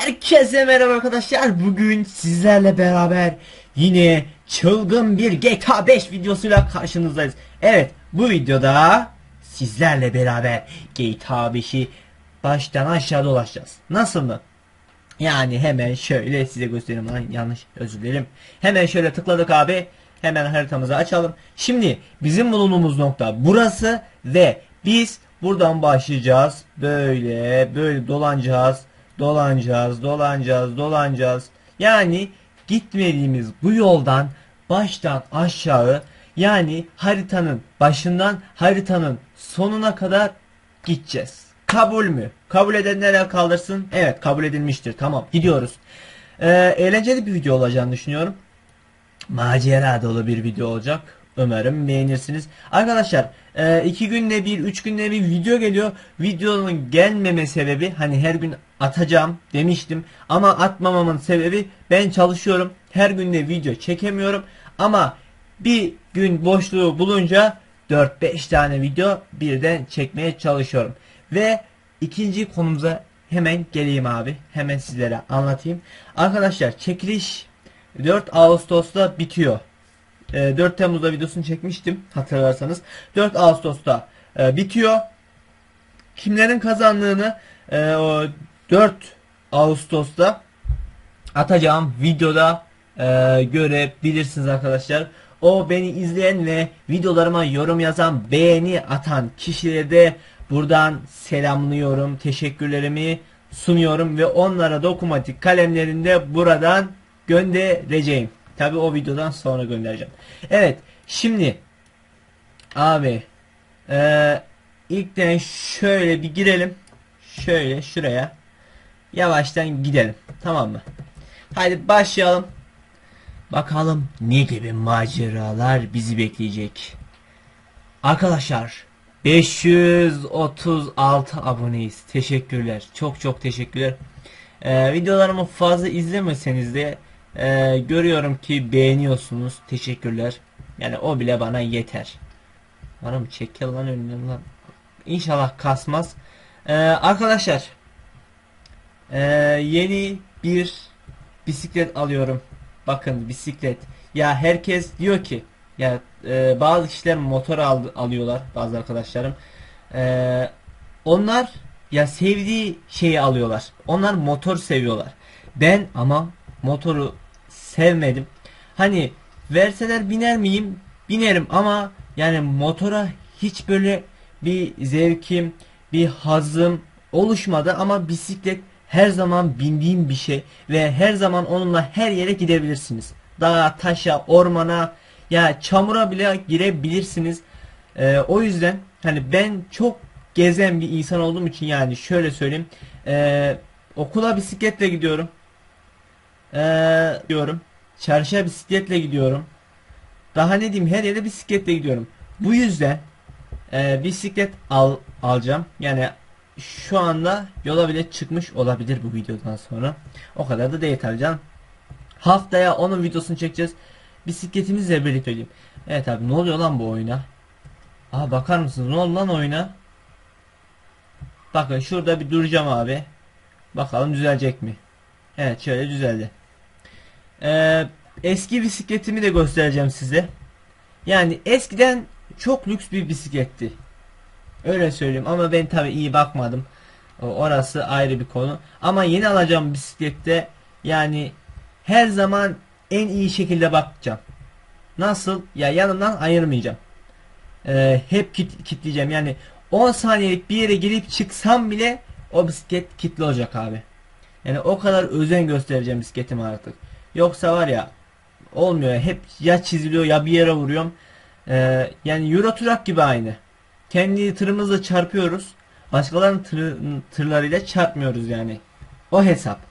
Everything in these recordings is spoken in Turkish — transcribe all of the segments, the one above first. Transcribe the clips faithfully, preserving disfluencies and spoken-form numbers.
Herkese merhaba arkadaşlar. Bugün sizlerle beraber yine çılgın bir G T A beş videosuyla karşınızdayız. Evet, bu videoda sizlerle beraber G T A beşi baştan aşağı dolaşacağız. Nasıl mı? Yani hemen şöyle size göstereyim. Lan yanlış, özür dilerim. Hemen şöyle tıkladık abi. Hemen haritamızı açalım. Şimdi bizim bulunduğumuz nokta burası ve biz buradan başlayacağız. Böyle böyle dolanacağız. Dolanacağız, dolanacağız, dolanacağız. Yani gitmediğimiz bu yoldan baştan aşağı, yani haritanın başından haritanın sonuna kadar gideceğiz. Kabul mü? Kabul edenler el kaldırsın. Evet, kabul edilmiştir. Tamam, gidiyoruz. Ee, eğlenceli bir video olacağını düşünüyorum. Macera dolu bir video olacak. Umarım beğenirsiniz. Arkadaşlar e, iki günde bir, üç günde bir video geliyor. Videonun gelmeme sebebi, hani her gün atacağım demiştim. Ama atmamamın sebebi, ben çalışıyorum. Her günde video çekemiyorum. Ama bir gün boşluğu bulunca dört beş tane video birden çekmeye çalışıyorum. Ve ikinci konumuza hemen geleyim abi. Hemen sizlere anlatayım. Arkadaşlar çekiliş dört Ağustos'ta bitiyor. E, dört Temmuz'da videosunu çekmiştim hatırlarsanız. dört Ağustos'ta e, bitiyor. Kimlerin kazandığını e, o dört Ağustos'ta atacağım videoda e, görebilirsiniz arkadaşlar. O beni izleyen ve videolarıma yorum yazan, beğeni atan kişilere de buradan selamlıyorum. Teşekkürlerimi sunuyorum ve onlara dokunmatik kalemlerinde buradan göndereceğim. Tabi o videodan sonra göndereceğim. Evet, şimdi abi e, ilkten şöyle bir girelim. Şöyle şuraya yavaştan gidelim, tamam mı? Hadi başlayalım. Bakalım ne gibi maceralar bizi bekleyecek. Arkadaşlar beş yüz otuz altı aboneyiz. Teşekkürler. Çok çok teşekkürler. Ee, videolarımı fazla izlemeseniz de e, görüyorum ki beğeniyorsunuz. Teşekkürler. Yani o bile bana yeter. Bana mı çekel lan önünden lan. İnşallah kasmaz. Ee, arkadaşlar e, yeni bir bisiklet alıyorum. Bakın, bisiklet. Ya herkes diyor ki ya e, bazı kişiler motor al, alıyorlar, bazı arkadaşlarım. E, onlar ya sevdiği şeyi alıyorlar. Onlar motor seviyorlar. Ben ama motoru sevmedim. Hani verseler biner miyim? Binerim ama yani motora hiç böyle bir zevkim, bir hazım oluşmadı. Ama bisiklet her zaman bindiğim bir şey ve her zaman onunla her yere gidebilirsiniz. Dağa, taşa, ormana, ya çamura bile girebilirsiniz. Ee, o yüzden hani ben çok gezen bir insan olduğum için, yani şöyle söyleyeyim, ee, okula bisikletle gidiyorum. Ee, gidiyorum. Çarşıya bisikletle gidiyorum. Daha ne diyeyim, her yere bisikletle gidiyorum. Bu yüzden e, bisiklet al alacağım. Yani şu anda yola bile çıkmış olabilir bu videodan sonra. O kadar da değil tabii canım. Haftaya onun videosunu çekeceğiz. Bisikletimizle birlikte oynayayım. Evet abi, ne oluyor lan bu oyuna? Aa, bakar mısınız ne oldu lan oyuna? Bakın şurada bir duracağım abi. Bakalım düzelecek mi? Evet, şöyle düzeldi. Ee, eski bisikletimi de göstereceğim size. Yani eskiden çok lüks bir bisikletti. Öyle söyleyeyim ama ben tabi iyi bakmadım. Orası ayrı bir konu. Ama yeni alacağım bisiklette yani her zaman en iyi şekilde bakacağım. Nasıl? Ya yanımdan ayırmayacağım. Ee, hep kit kitleyeceğim. Yani on saniyelik bir yere girip çıksam bile o bisiklet kilitli olacak abi. Yani o kadar özen göstereceğim bisikletime artık. Yoksa var ya, olmuyor. Hep ya çiziliyor ya bir yere vuruyorum. Ee, yani Euro Truck gibi aynı. Kendi tırımızla çarpıyoruz. Başkalarının tır, tırlarıyla çarpmıyoruz yani. O hesap.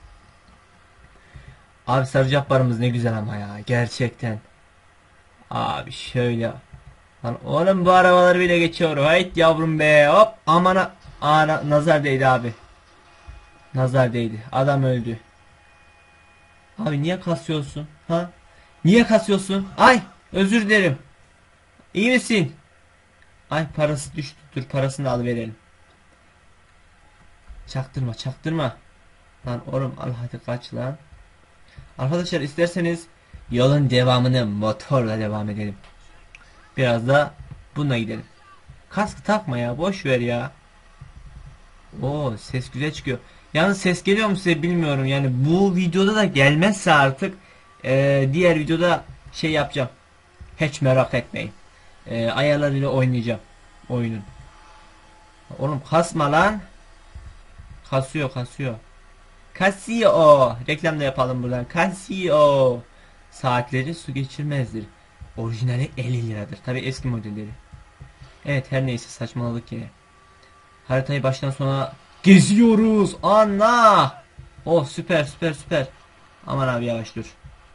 Abi sarıcak barımız ne güzel ama ya. Gerçekten. Abi şöyle. Lan oğlum, bu arabalar bile geçiyor. Hayt yavrum be. Hop. Amana. Ana, nazar değdi abi. Nazar değdi. Adam öldü. Abi niye kasıyorsun? Ha? Niye kasıyorsun? Ay. Özür dilerim. İyi misin? Ay, parası düştü. Dur, parasını da alıverelim. Çaktırma çaktırma. Lan oğlum al hadi kaç lan. Arkadaşlar isterseniz yolun devamını motorla devam edelim. Biraz da bununla gidelim. Kaskı takma ya, boş ver ya. Oo, ses güzel çıkıyor. Yalnız ses geliyor mu size bilmiyorum. Yani bu videoda da gelmezse artık e, diğer videoda şey yapacağım. Hiç merak etmeyin. E, ayarlarıyla oynayacağım oyunun. Oğlum kasma lan. Kasıyor kasıyor. Casio. Reklam da yapalım buradan. Casio. Saatleri su geçirmezdir. Orijinali elli liradır. Tabi eski modelleri. Evet her neyse saçmaladık yine. Haritayı baştan sona geziyoruz. Anla. Oh süper süper süper. Aman abi yavaş dur.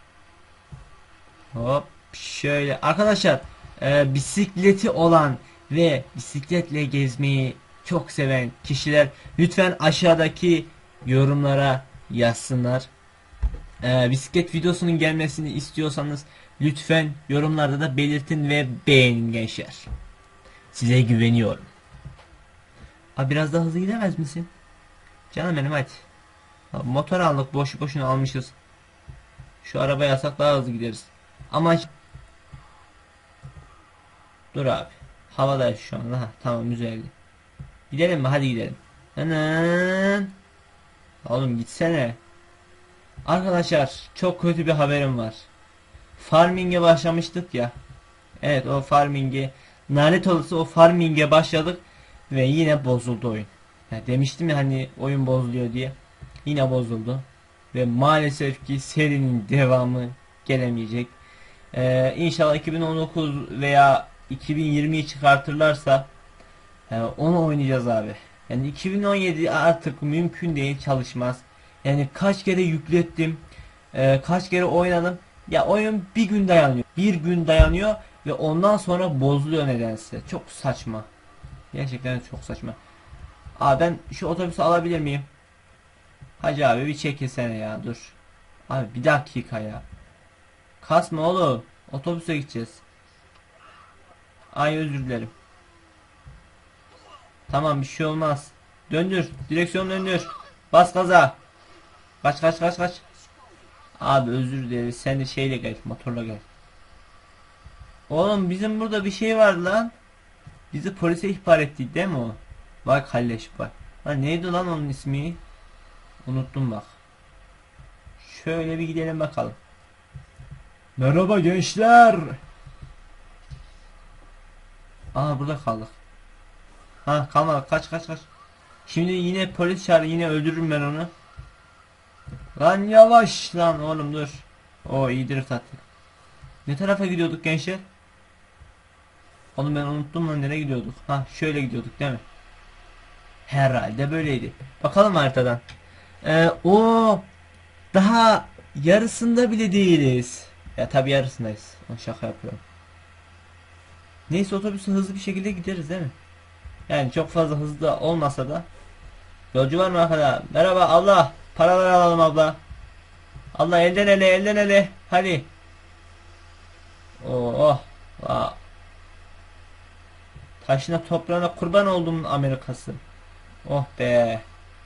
Hop şöyle. Arkadaşlar e, bisikleti olan ve bisikletle gezmeyi çok seven kişiler lütfen aşağıdaki yorumlara yazsınlar. E, bisiklet videosunun gelmesini istiyorsanız lütfen yorumlarda da belirtin ve beğenin gençler. Size güveniyorum. Abi biraz daha hızlı gidemez misin? Canım benim hadi. Abi, motor aldık boşu boşuna almışız. Şu arabaya alsak daha hızlı gideriz. Ama dur abi. Havadayız şu anda. Ha, tamam güzeldi. Gidelim mi? Hadi gidelim. Hemen. Oğlum gitsene. Arkadaşlar çok kötü bir haberim var. Farming'e başlamıştık ya. Evet o farming'e. Lanet olası o farming'e başladık. Ve yine bozuldu oyun. Ya demiştim ya hani oyun bozuluyor diye. Yine bozuldu. Ve maalesef ki serinin devamı gelemeyecek. Ee, İnşallah iki bin on dokuz veya iki bin yirmiyi çıkartırlarsa e, onu oynayacağız abi. Yani iki bin on yedi artık mümkün değil, çalışmaz. Yani kaç kere yüklettim, e, kaç kere oynadım. Ya oyun bir gün dayanıyor. Bir gün dayanıyor ve ondan sonra bozuluyor nedense. Çok saçma. Gerçekten çok saçma. Abi ben şu otobüsü alabilir miyim? Hacı abi bir çekilsene ya dur. Abi bir dakika ya. Kasma oğlum. Otobüse gideceğiz. Ay özür dilerim. Tamam bir şey olmaz. Döndür. Direksiyonu döndür. Bas gaza. Kaç kaç kaç kaç. Abi özür dileriz. Sen de şeyle gel. Motorla gel. Oğlum bizim burada bir şey var lan. Bizi polise ihbar etti değil mi o? Bak kalleş bak. Ha neydi lan onun ismi? Unuttum bak. Şöyle bir gidelim bakalım. Merhaba gençler. Aa burada kaldık. Ha kalmadık, kaç kaç kaç. Şimdi yine polis çağır, yine öldürürüm ben onu. Lan yavaş lan oğlum dur. O iyidir tatlı. Ne tarafa gidiyorduk gençler? Oğlum ben unuttum lan, nereye gidiyorduk? Ha şöyle gidiyorduk değil mi? Herhalde böyleydi. Bakalım haritadan. Ee, o daha yarısında bile değiliz. Ya tabi yarısındayız. O şaka yapıyorum. Neyse otobüsü hızlı bir şekilde gideriz değil mi? Yani çok fazla hızlı olmasa da. Yolcu var mı arkada? Merhaba Allah. Paraları alalım abla. Allah elden ele elden ele. Hadi. Oh. Oh. Taşına toprağına kurban oldum Amerikası. Oh be.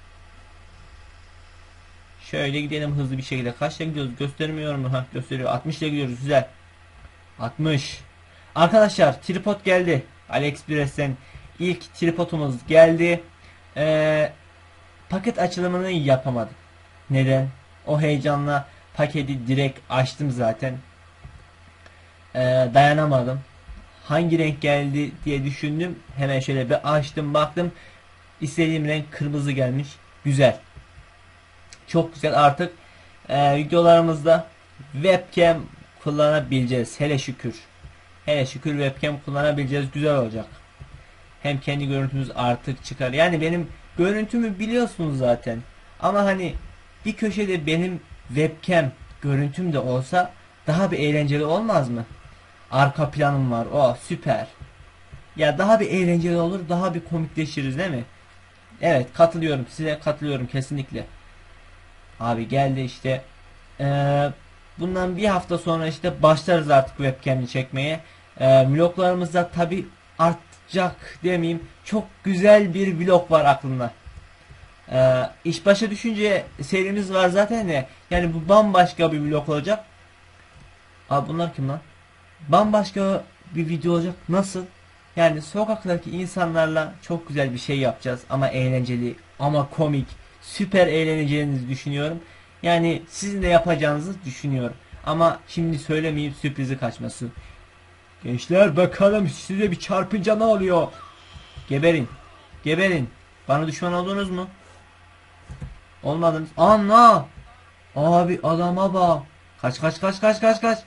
Şöyle gidelim hızlı bir şekilde. Kaçta gidiyoruz? Göstermiyor mu? Ha gösteriyor. altmış ile gidiyoruz. Güzel. altmış. Arkadaşlar tripod geldi. AliExpress'ten ilk tripodumuz geldi. Ee, paket açılımını yapamadım. Neden? O heyecanla paketi direkt açtım zaten. Ee, dayanamadım. Hangi renk geldi diye düşündüm. Hemen şöyle bir açtım baktım. İstediğim renk kırmızı gelmiş. Güzel. Çok güzel artık e, videolarımızda webcam kullanabileceğiz. Hele şükür. Hele şükür webcam kullanabileceğiz. Güzel olacak. Hem kendi görüntümüz artık çıkar. Yani benim görüntümü biliyorsunuz zaten. Ama hani bir köşede benim webcam görüntüm de olsa daha bir eğlenceli olmaz mı? Arka planım var. Oh süper. Ya daha bir eğlenceli olur. Daha bir komikleşiriz değil mi? Evet katılıyorum. Size katılıyorum kesinlikle. Abi geldi işte. Ee, bundan bir hafta sonra işte başlarız artık webcam'i çekmeye. Ee, vloglarımızda tabi artacak demeyeyim. Çok güzel bir vlog var aklımda. Ee, iş başa düşünce serimiz var zaten de. Yani bu bambaşka bir vlog olacak. Abi bunlar kim lan? Bambaşka bir video olacak. Nasıl? Yani sokaktaki insanlarla çok güzel bir şey yapacağız. Ama eğlenceli, ama komik. Süper eğleneceğinizi düşünüyorum. Yani sizin de yapacağınızı düşünüyorum. Ama şimdi söylemeyeyim, sürprizi kaçmasın. Gençler bakalım size bir çarpınca ne oluyor? Geberin. Geberin. Bana düşman oldunuz mu? Olmadınız. Anla. Abi adama bak. Kaç kaç kaç kaç kaç kaç.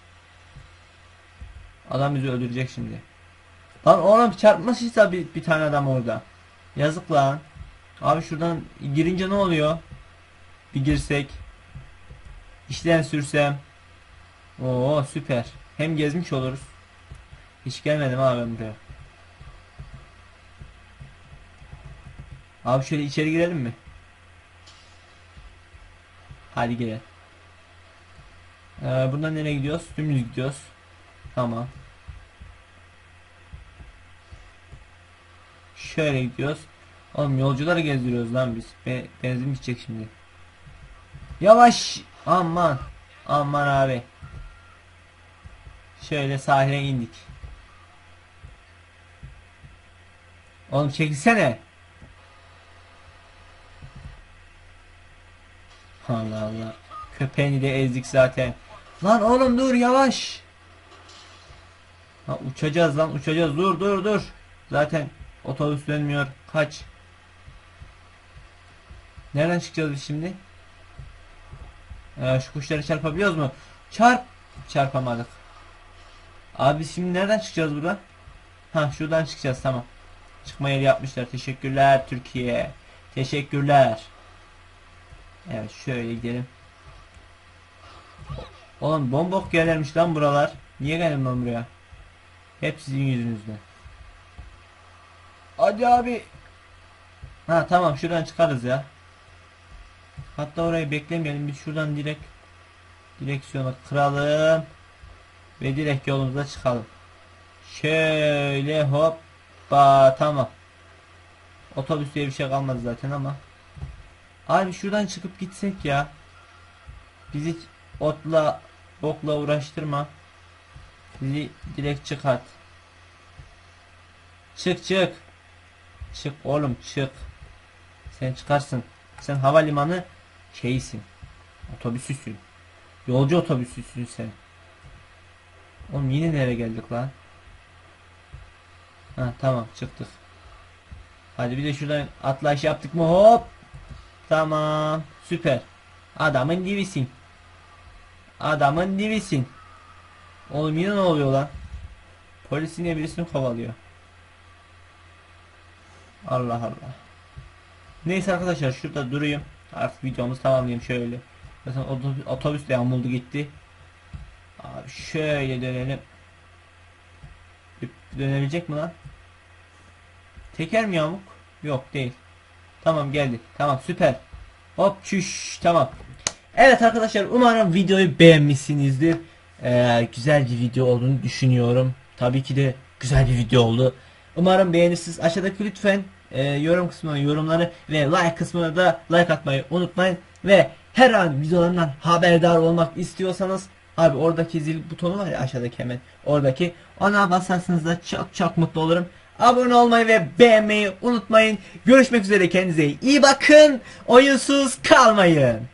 Adam bizi öldürecek şimdi. Lan oğlum çarpmışsa bir, bir tane adam orada. Yazık lan. Abi şuradan girince ne oluyor? Bir girsek. İşten sürsem. Oo süper. Hem gezmiş oluruz. Hiç gelmedim abi ben buraya. Abi şöyle içeri girelim mi? Hadi girelim. Ee, buradan nereye gidiyoruz? Dümdüz gidiyoruz. Tamam. Şöyle gidiyoruz. Oğlum yolcuları gezdiriyoruz lan biz. Be benzin bitecek şimdi. Yavaş. Aman. Aman abi. Şöyle sahile indik. Oğlum çekilsene. Allah Allah. Köpeğini de ezdik zaten. Lan oğlum dur yavaş. Ha, uçacağız lan uçacağız. Dur dur dur. Zaten otobüs dönmüyor. Kaç. Nereden çıkacağız biz şimdi? Ee, şu kuşları çarpabiliyoruz mu? Çarp. Çarpamadık. Abi şimdi nereden çıkacağız buradan? Ha şuradan çıkacağız tamam. Çıkma yeri yapmışlar. Teşekkürler Türkiye. Teşekkürler. Evet şöyle gidelim. Oğlum bombok yerlermiş lan buralar. Niye geldim lan buraya? Hep sizin yüzünüzden. Hadi abi. Ha tamam şuradan çıkarız ya. Hatta orayı beklemeyelim. Biz şuradan direkt direksiyonu kıralım. Ve direkt yolumuza çıkalım. Şöyle hoppa tamam. Otobüs diye bir şey kalmadı zaten ama. Abi şuradan çıkıp gitsek ya. Bizi otla bokla uğraştırma. Bizi direkt çıkart. Çık çık. Çık oğlum çık. Sen çıkarsın. Sen havalimanı şeysin. Otobüsüsün. Yolcu otobüsüsün sen. Oğlum yine nereye geldik lan? Ha tamam çıktık. Hadi bir de şuradan atlayış yaptık mı hop. Tamam süper. Adamın dibisin. Adamın dibisin. Oğlum yine ne oluyor lan? Polis yine birisini kovalıyor. Allah Allah. Neyse arkadaşlar şurada durayım. Artık videomuzu tamamlayayım şöyle. Zaten otobüs, otobüs de yağmurdu gitti. Abi şöyle dönelim. Dönebilecek mi lan? Teker mi yamuk? Yok değil. Tamam geldi. Tamam süper. Hop çüş tamam. Evet arkadaşlar umarım videoyu beğenmişsinizdir. Ee, güzel bir video olduğunu düşünüyorum. Tabii ki de güzel bir video oldu. Umarım beğenirsiniz. Aşağıdaki lütfen e, yorum kısmına yorumları ve like kısmına da like atmayı unutmayın. Ve her an videolarından haberdar olmak istiyorsanız abi oradaki zil butonu var ya aşağıdaki hemen oradaki ona basarsanız da çok çok mutlu olurum. Abone olmayı ve beğenmeyi unutmayın. Görüşmek üzere kendinize iyi bakın. Oyunsuz kalmayın.